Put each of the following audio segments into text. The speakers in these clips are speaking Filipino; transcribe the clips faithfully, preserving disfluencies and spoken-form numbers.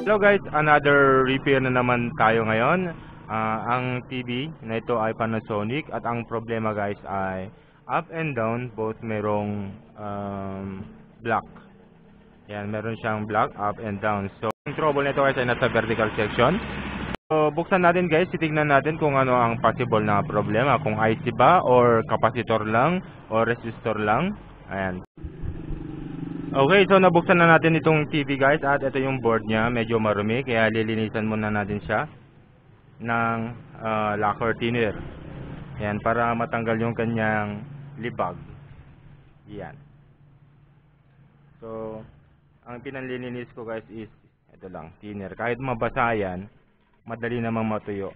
So guys, another repair na naman tayo ngayon. Ah, ang T V na ito ay Panasonic at ang problema guys ay up and down, both merong um, black. Yan, meron siyang black up and down. So, ang trouble nito guys ay nasa vertical section. So, buksan natin guys, titignan natin kung ano ang possible na problema. Kung I C ba or capacitor lang or resistor lang. Ayan. Okay, so nabuksan na natin itong T V guys at ito yung board niya, medyo marumi kaya lilinisan muna natin siya ng uh, lacquer thinner. Yan, para matanggal yung kanyang libag. Yan. So, ang pinanlilinis ko guys is ito lang, thinner. Kahit mabasa yan, madali namang matuyo.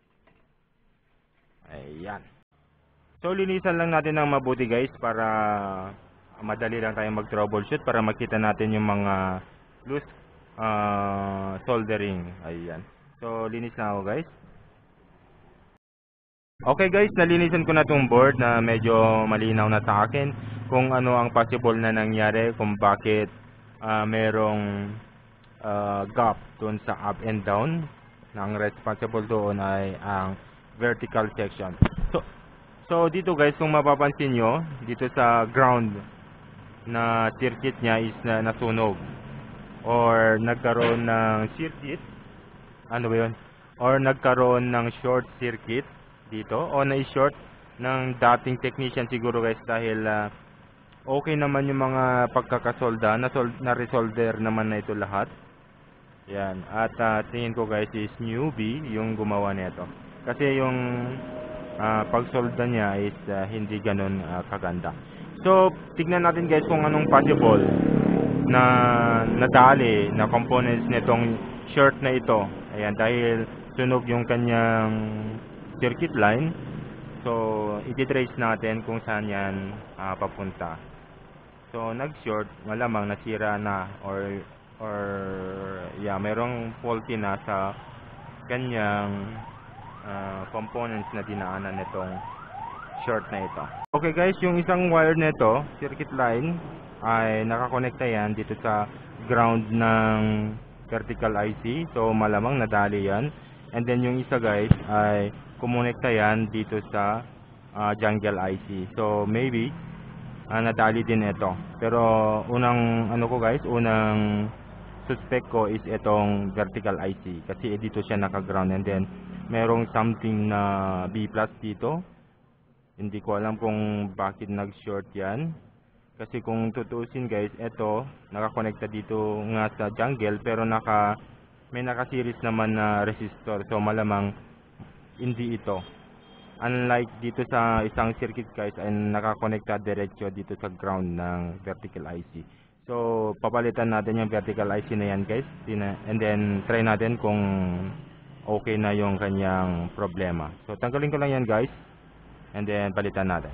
Ayan. So, linisan lang natin ng mabuti guys para madali lang tayong mag-troubleshoot para makita natin yung mga loose uh, soldering. Ayan. So, linis na ako guys. Okay guys, nalinisan ko na tong board na medyo malinaw na sa akin kung ano ang possible na nangyari, kung bakit uh, merong uh, gap doon sa up and down. Ang responsible doon ay ang vertical section. So, so dito guys, kung mapapansin nyo, dito sa ground na circuit niya is na nasunog or nagkaroon ng circuit, ano ba yun, or nagkaroon ng short circuit dito o na-short ng dating technician siguro guys dahil uh, okay naman yung mga pagkakasolda, na-resolder naman na ito lahat. Yan, at uh, tingin ko guys is newbie yung gumawa nito kasi yung uh, pagsolda niya is uh, hindi ganun uh, kaganda. So, tignan natin guys kung anong possible na nadali na components nitong short na ito. Ayan, dahil sunog yung kanyang circuit line. So, iti-trace natin kung saan yan uh, papunta. So, nag-short, malamang nasira na or or yeah, merong faulty na sa kanyang uh, components na dinaanan nitong short na ito. Okay guys, yung isang wire nito, circuit line, ay nakakonekta yan dito sa ground ng vertical I C. So malamang nadali yan. And then yung isa guys ay kumonekta yan dito sa uh, jungle I C. So maybe uh, nadali din ito. Pero unang ano ko guys, unang suspect ko is itong vertical I C kasi dito siya naka-ground and then merong something na B plus dito. Hindi ko alam kung bakit nag-short yan. Kasi kung tutuusin guys, ito, nakakonekta dito nga sa jungle, pero naka, may naka-series naman na resistor. So malamang hindi ito. Unlike dito sa isang circuit guys, ay nakakonekta diretso dito sa ground ng vertical I C. So papalitan natin yung vertical I C na yan guys. And then try natin kung okay na yung kanyang problema. So tanggalin ko lang yan guys. And then palitan natin.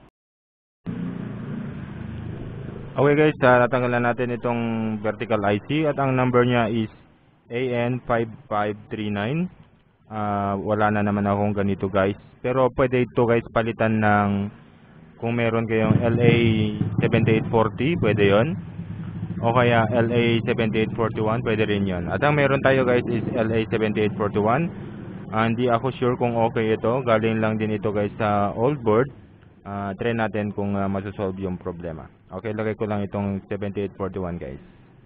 Okay guys, uh, natanggalan natin itong vertical I C at ang number niya is A N five five three nine. Uh, wala na naman akong ganito guys. Pero pwede ito guys palitan ng kung meron kayong L A seven eight four zero, pwede yon. O kaya L A seven eight four one, pwede rin yon. At ang meron tayo guys is L A seven eight four one. Uh, hindi ako sure kung okay ito. Galing lang din ito guys sa old board. Uh, try natin kung uh, masosolve yung problema. Okay, lagay ko lang itong seven eight four one guys.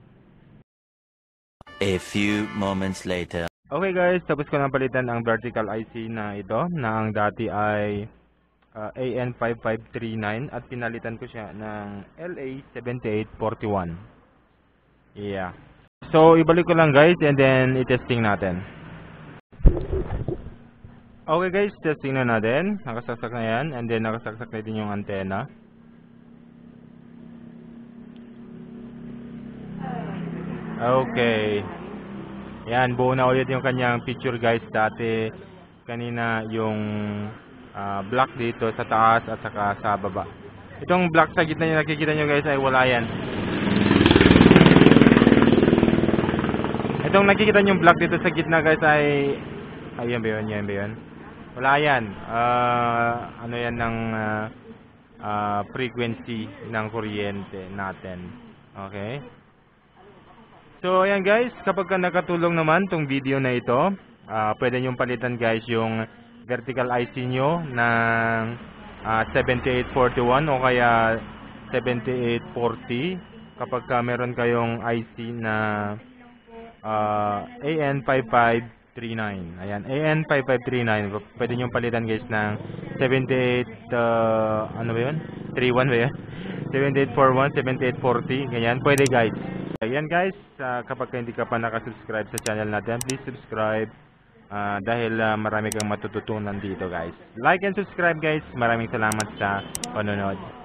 A few moments later. Okay guys, tapos ko na palitan ang vertical I C na ito na ang dati ay uh, A N five five three nine at pinalitan ko siya ng L A seven eight four one. Yeah. So, ibalik ko lang guys and then i-testing natin. Okay guys, testing na natin. Nakasaksak na yan. And then nakasaksak na din yung antena. Okay. Yan, buo na ulit yung kanyang picture guys. Dati, kanina yung uh, black dito sa taas at saka sa baba. Itong black sa gitna yung nakikita nyo guys ay wala yan. Itong nakikita nyo yung black dito sa gitna guys ay... Ayun ba yun? Yan ba yun? Wala yan. Uh, ano yan ng uh, uh, frequency ng kuryente natin. Okay? So ayan guys, kapag ka nakatulong naman tong video na ito, ah, pwede nyong palitan guys yung vertical I C nyo ng ah, seventy-eight forty-one o kaya seventy-eight forty kapag ka meron kayong I C na ah, A N five five three nine. Ayan, A N five five three nine. Pwede nyong palitan guys ng seventy-eight, ah, ano ba yun? thirty-one ba yun? seventy-eight forty-one, seventy-eight forty, ganyan. Pwede guys. Ayan guys, ah, kapag ka hindi ka pa nakasubscribe sa channel natin, please subscribe ah, dahil ah, marami kang matututunan dito guys. Like and subscribe guys. Maraming salamat sa panonood.